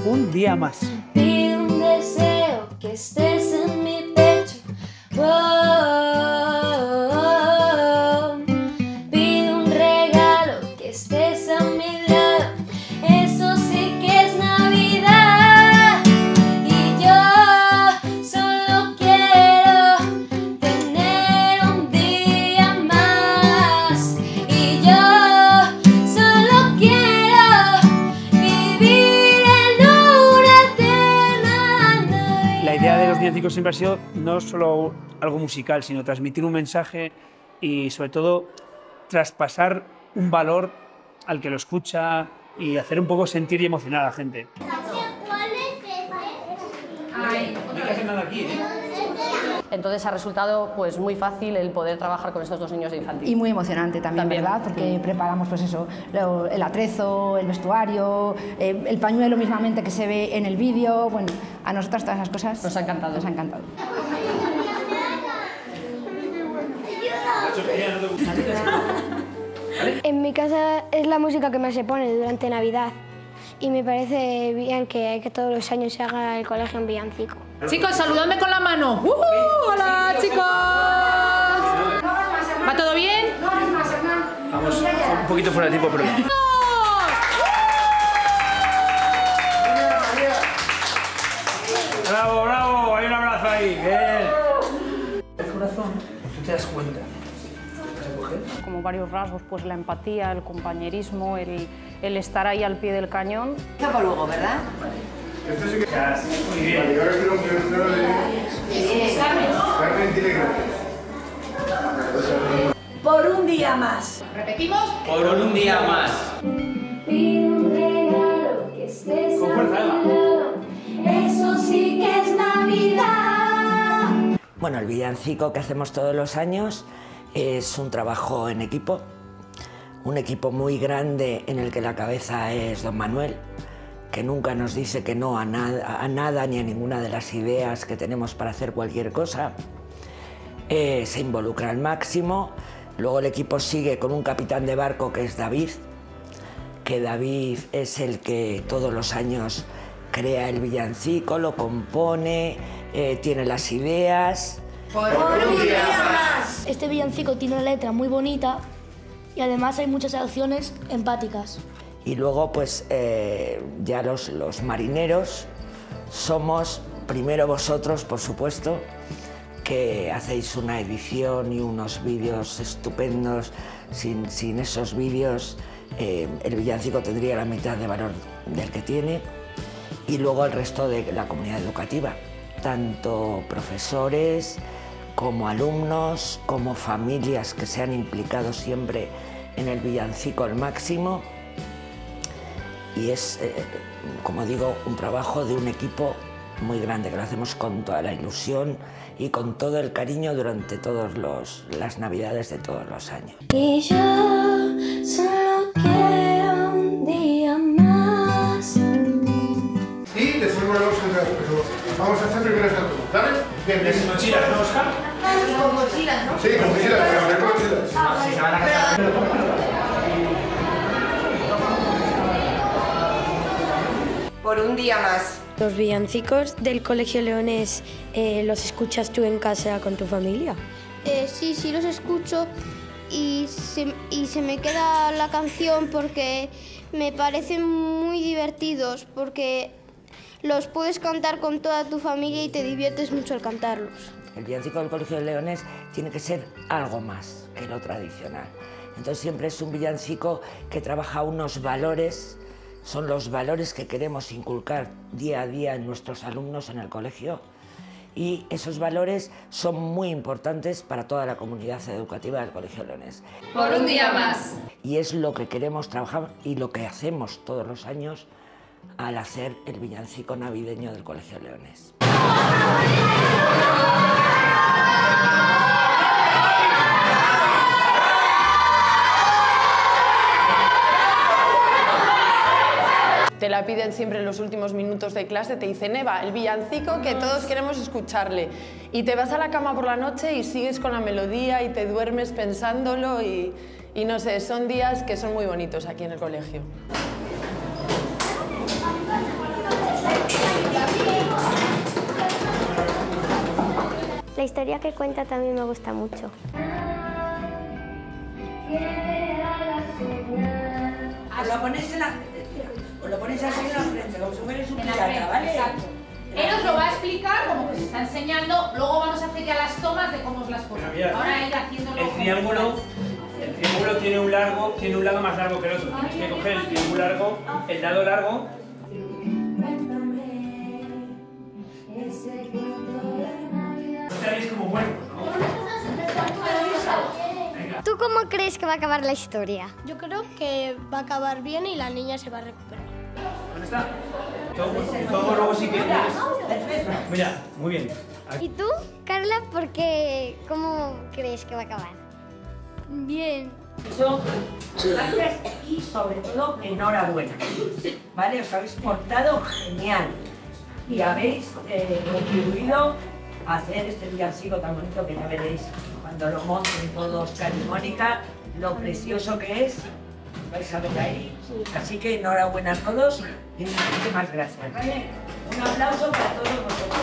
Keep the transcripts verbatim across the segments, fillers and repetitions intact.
Un día más. Pido un deseo que estés en mi pecho. Oh, oh, oh. Pido un regalo que estés a mi lado. Eso sí que es Navidad. Y yo solo quiero tener un día más. Y yo solo quiero vivir en una eterna Navidad. La idea de los villancicos siempre ha sido no solo algo musical, sino transmitir un mensaje y, sobre todo, traspasar un valor al que lo escucha y hacer un poco sentir y emocionar a la gente. No hay que hacer nada aquí, ¿eh? Entonces ha resultado pues muy fácil el poder trabajar con estos dos niños de infantil. Y muy emocionante también, También. ¿verdad? Porque Sí. preparamos pues eso, lo- el atrezo, el vestuario, eh, el pañuelo mismamente que se ve en el vídeo. Bueno, a nosotras todas esas cosas Nos ha encantado. Nos ha encantado. En mi casa es la música que más se pone durante Navidad y me parece bien que, que todos los años se haga el colegio en villancico. Chicos, saludadme con la mano. ¡Uh! ¡Hola, chicos! ¿Va todo bien? Vamos, un poquito fuera de tiempo, pero... ¡Bravo, bravo! Hay un abrazo ahí, bien. El corazón, tú te das cuenta. ¿Vas a coger? Como varios rasgos, pues la empatía, el compañerismo, el, el estar ahí al pie del cañón. Para luego, ¿verdad? Muy bien. Por un día más. ¿Repetimos? Por un día más. Pido un regalo que estés Con a fuerza, mi Eva. lado. Eso sí que es Navidad. Bueno, el villancico que hacemos todos los años es un trabajo en equipo, un equipo muy grande en el que la cabeza es don Manuel, que nunca nos dice que no a nada, a nada ni a ninguna de las ideas que tenemos para hacer cualquier cosa. Eh, se involucra al máximo. Luego el equipo sigue con un capitán de barco que es David, que David es el que todos los años crea el villancico, lo compone, eh, tiene las ideas. Por un día más. Este villancico tiene una letra muy bonita y además hay muchas acciones empáticas. Y luego, pues, eh, ya los, los marineros somos, primero vosotros, por supuesto, que hacéis una edición y unos vídeos estupendos. Sin, sin esos vídeos, eh, el villancico tendría la mitad de valor del que tiene. Y luego el resto de la comunidad educativa, tanto profesores como alumnos, como familias que se han implicado siempre en el villancico al máximo. Y es, eh, como digo, un trabajo de un equipo muy grande, que lo hacemos con toda la ilusión y con todo el cariño durante todas las navidades de todos los años. Y yo solo quiero un día más. Y después volvemos a entrar, pero vamos a hacer primero esta turno, ¿vale? Bien, bien. mochilas, ¿no, Oscar? Con mochilas, ¿no? Sí, con mochilas, pero habrá con mochilas. Si se van a casar. Por un día más. Los villancicos del Colegio Leones, eh, ¿los escuchas tú en casa con tu familia? Eh, sí, sí los escucho y se, y se me queda la canción porque me parecen muy divertidos, porque los puedes cantar con toda tu familia y te diviertes mucho al cantarlos. El villancico del Colegio de Leones tiene que ser algo más que lo tradicional. Entonces siempre es un villancico que trabaja unos valores, son los valores que queremos inculcar día a día en nuestros alumnos en el colegio, y esos valores son muy importantes para toda la comunidad educativa del Colegio Leones. Por un día más. Y es lo que queremos trabajar y lo que hacemos todos los años al hacer el villancico navideño del Colegio Leones. Te la piden siempre en los últimos minutos de clase, te dicen, Eva, el villancico que todos queremos escucharle. Y te vas a la cama por la noche y sigues con la melodía y te duermes pensándolo y, y no sé, son días que son muy bonitos aquí en el colegio. La historia que cuenta también me gusta mucho. Os lo ponéis en la frente, os lo ponéis así en la frente, como si fuerais un pirata, ¿vale? Exacto. Él os lo va a explicar como que se está enseñando, luego vamos a hacer ya las tomas de cómo os las ponemos. Ahora ella haciéndolo. El triángulo, el triángulo tiene un largo, tiene un lado más largo que el otro. Tienes que coger el triángulo largo, el lado largo. Estaréis como muertos, ¿no? ¿Tú cómo crees que va a acabar la historia? Yo creo que va a acabar bien y la niña se va a recuperar. ¿Dónde está? Todo, todo luego sí que... Mira, muy bien. ¿Y tú, Carla, por qué, cómo crees que va a acabar? Bien. Eso, gracias y sobre todo enhorabuena, ¿vale? Os habéis portado genial y habéis eh, contribuido a hacer este villancico tan bonito que ya veréis cuando lo monten todos, Cari y Mónica, lo precioso que es, vais a ver ahí. Así que enhorabuena a todos y muchísimas gracias, ¿vale? Un aplauso para todos vosotros.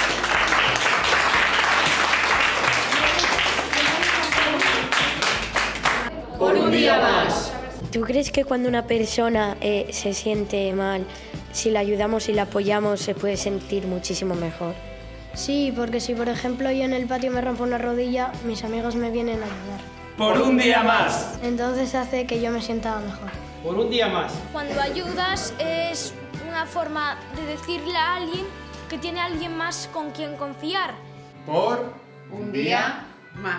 Por un día más. ¿Tú crees que cuando una persona eh, se siente mal, si la ayudamos y la apoyamos, se puede sentir muchísimo mejor? Sí, porque si por ejemplo yo en el patio me rompo una rodilla, mis amigos me vienen a ayudar. Por un día más. Entonces hace que yo me sienta mejor. Por un día más. Cuando ayudas es una forma de decirle a alguien que tiene a alguien más con quien confiar. Por un día más.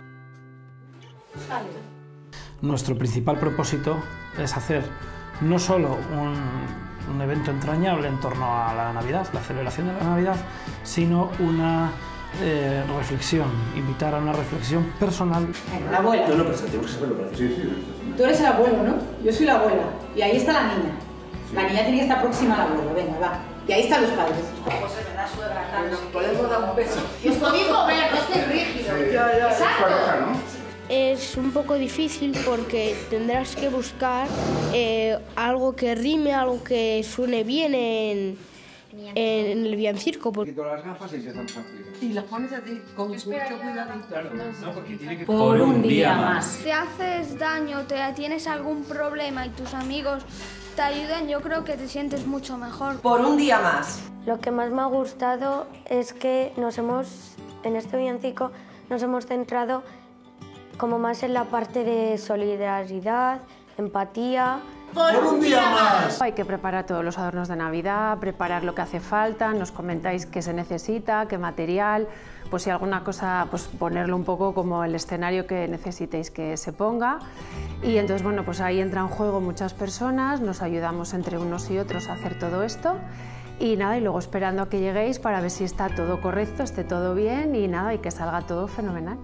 Nuestro principal propósito es hacer no solo un, un evento entrañable en torno a la Navidad, la celebración de la Navidad, sino una eh, reflexión, invitar a una reflexión personal. La abuela. No, no, pero tenemos que saberlo para sí, sí. Tú eres el abuelo, ¿no? Yo soy la abuela. Y ahí está la niña. Sí. La niña tiene que estar próxima al abuelo. Venga, va. Y ahí están los padres. Pues es verdad, suegra, tal. Nos podemos dar un beso. Y os podéis mover, no estéis rígidos. Sí, ya, ya. Exacto. Es un poco difícil porque tendrás que buscar eh, algo que rime, algo que suene bien en, en el villancico. Quito las gafas y empezamos a abrir. Y las pones así, con mucho cuidadito. Claro, no, porque tiene que... Por un día más. Si haces daño, te tienes algún problema y tus amigos te ayudan, yo creo que te sientes mucho mejor. Por un día más. Lo que más me ha gustado es que nos hemos, en este villancico, nos hemos centrado como más en la parte de solidaridad, empatía. ¡Por un día más! Hay que preparar todos los adornos de Navidad, preparar lo que hace falta, nos comentáis qué se necesita, qué material, pues si alguna cosa, pues ponerlo un poco como el escenario que necesitéis que se ponga. Y entonces, bueno, pues ahí entra en juego muchas personas, nos ayudamos entre unos y otros a hacer todo esto. Y nada, y luego esperando a que lleguéis para ver si está todo correcto, esté todo bien y nada, y que salga todo fenomenal.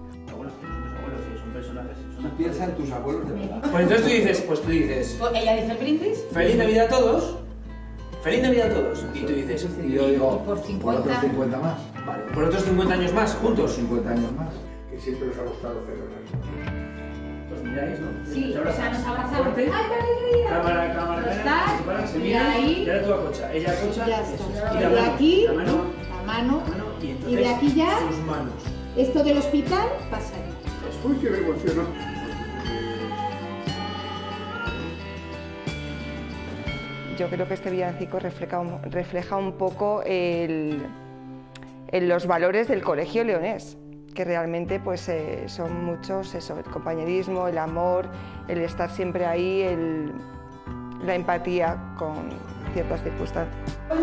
Piensa en tus abuelos de verdad. Pues entonces tú dices, pues tú dices... Ella dice el brindis. ¡Feliz Navidad a todos! ¡Feliz Navidad a todos! Y tú dices... Y yo digo, por cincuenta. por otros cincuenta más. Vale, por otros cincuenta años más, juntos. cincuenta años más. Que siempre nos ha gustado celebrar. Pues miráis, ¿no? Sí, o sea, nos abrazamos. Fuerte. ¡Ay, qué alegría! Cámara, cámara, ¿No cámara. estás? Se paran, se Y miran. ahí. Y ahora tú acocha. Ella acocha. Ya eso. está. Y Y la de mano. aquí, La mano. la mano. La mano. Y, entonces, Y de aquí ya, sus manos. esto del hospital pasa ahí. Uy, qué me emocionó. Yo creo que este villancico refleja un, refleja un poco el, el, los valores del colegio leonés, que realmente pues, eh, son muchos, eso, el compañerismo, el amor, el estar siempre ahí, el, la empatía con ciertas circunstancias.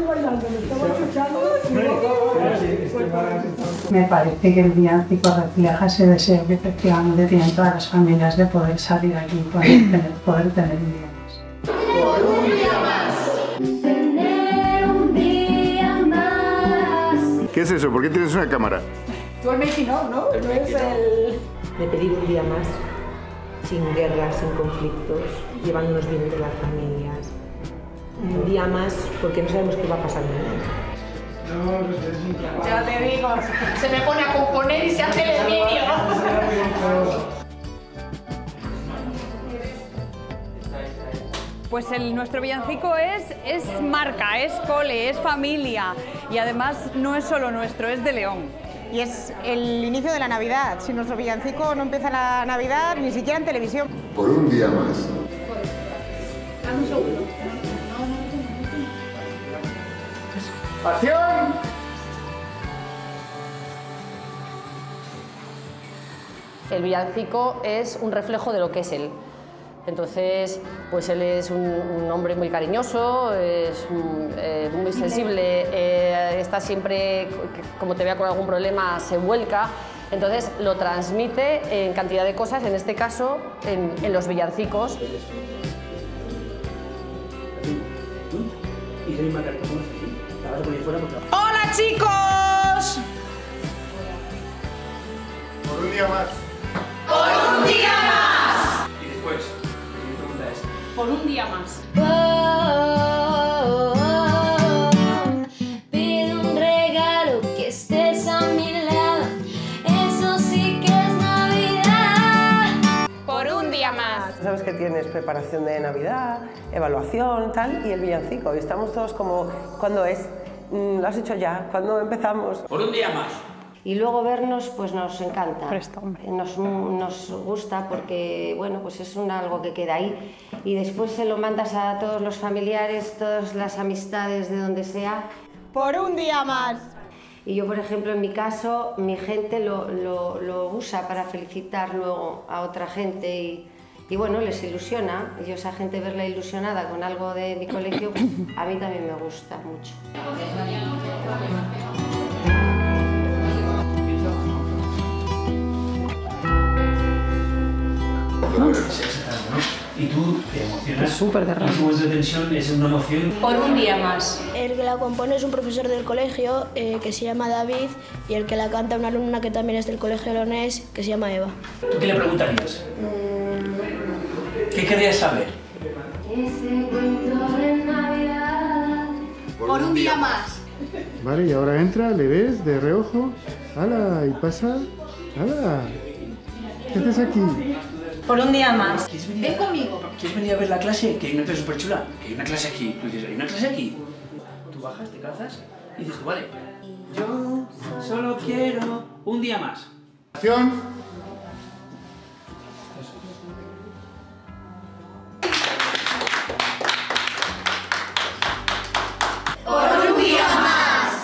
Me parece que el villancico refleja ese deseo que efectivamente tienen todas las familias de poder salir aquí y poder tener, poder tener bienes. Por un día más. Tener un día más. ¿Qué es eso? ¿Por qué tienes una cámara? Tú el making of, ¿no? No es el... De pedir un día más, sin guerras, sin conflictos, llevándonos bien entre las familias. Un día más, porque no sabemos qué va a pasar mañana. Ya te digo, se me pone a componer y se hace el vídeo. Pues el, nuestro villancico es, es marca, es cole, es familia y además no es solo nuestro, es de León. y es el inicio de la Navidad. Si nuestro villancico no empieza la Navidad, ni siquiera en televisión. Por un día más. Dame un segundo. ¡Acción! El villancico es un reflejo de lo que es él. Entonces, pues él es un, un hombre muy cariñoso, es eh, muy sensible, eh, está siempre, como te vea con algún problema, se vuelca. Entonces lo transmite en cantidad de cosas, en este caso en, en los villancicos. ¡Hola, chicos! Por un día más. ¡Por un día más! Y después, mi pregunta es... Por un día más. Oh, oh, oh, pido un regalo que estés a mi lado. Eso sí que es Navidad. Por un día más. Sabes que tienes preparación de Navidad, evaluación, tal, y el villancico. Y estamos todos como, ¿cuándo es? ¿Lo has hecho ya? ¿Cuándo empezamos? Por un día más. Y luego vernos, pues nos encanta, nos, nos gusta porque, bueno, pues es un algo que queda ahí. Y después se lo mandas a todos los familiares, todas las amistades de donde sea. Por un día más. Y yo, por ejemplo, en mi caso, mi gente lo, lo, lo usa para felicitar luego a otra gente y, y bueno, les ilusiona. Y yo esa gente verla ilusionada con algo de mi colegio, pues, a mí también me gusta mucho. Y tú te emocionas. Es súper de raro. Un momento de tensión es una emoción. Por un día más. El que la compone es un profesor del colegio eh, que se llama David y el que la canta una alumna que también es del colegio leonés que se llama Eva. ¿Tú qué le preguntarías? ¿Qué querrías saber? Ese cuento de Navidad. Por un día más. Vale, y ahora entra, le ves de reojo. ¡Hala! Y pasa. ¡Hala! ¿Qué haces aquí? Por un día más. Ven conmigo. ¿Quieres venir a ver la clase? Que hay una clase súper chula. Que hay una clase aquí. Tú dices, hay una clase aquí. Tú bajas, te calzas y dices, tú, vale. Yo solo quiero un día más. ¡Acción! Por un día más.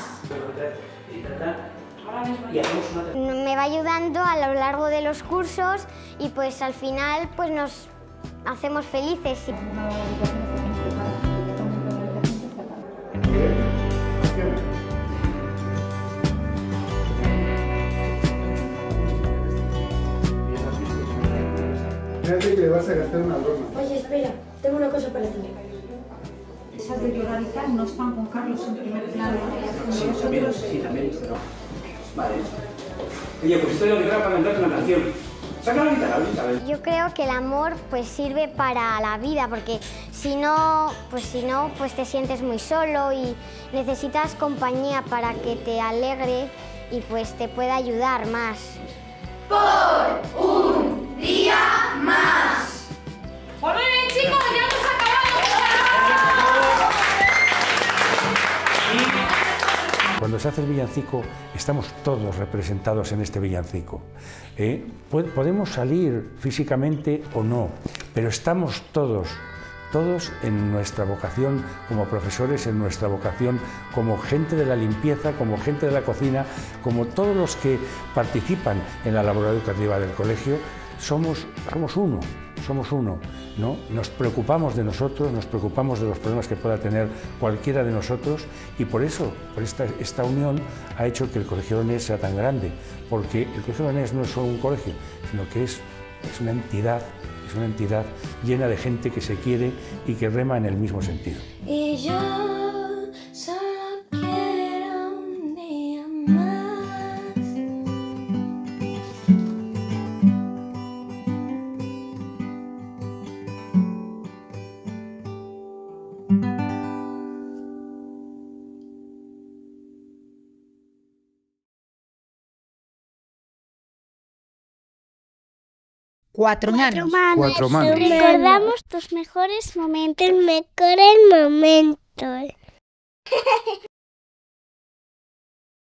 Me va ayudando a lo largo de los cursos y pues al final pues nos hacemos felices. Fíjate que le vas a gastar una broma. Oye, espera, tengo una cosa para ti. Esas de llorar y tal no están con Carlos en primer plano. Sí, también, sí, también. Pero... Vale. Oye, pues esto es lo que traigo para cantarte una canción. Saca la guitarra, ¿sabes? Yo creo que el amor pues sirve para la vida porque si no, pues si no, pues te sientes muy solo y necesitas compañía para que te alegre y pues te pueda ayudar más. Por un día más. Pues muy bien, chicos, ya hemos acabado. Cuando se hace el villancico, estamos todos representados en este villancico. ¿eh? Podemos salir físicamente o no, pero estamos todos, todos en nuestra vocación como profesores, en nuestra vocación como gente de la limpieza, como gente de la cocina, como todos los que participan en la labor educativa del colegio, somos, somos uno. Somos uno, ¿no? Nos preocupamos de nosotros, nos preocupamos de los problemas que pueda tener cualquiera de nosotros y por eso, por esta, esta unión ha hecho que el Colegio Leonés sea tan grande, porque el Colegio Leonés no es solo un colegio, sino que es, es una entidad, es una entidad llena de gente que se quiere y que rema en el mismo sentido. Y yo solo quiero un día más. Cuatro manos. Cuatro manos. Recordamos tus mejores momentos. Tus mejores momentos.